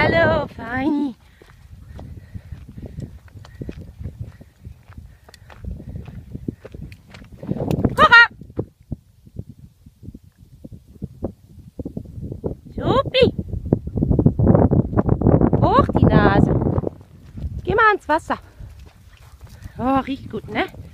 Hallo, Feini. Hurra! Supi! Hoch die Nase. Geh mal ans Wasser. Oh, riecht gut, ne?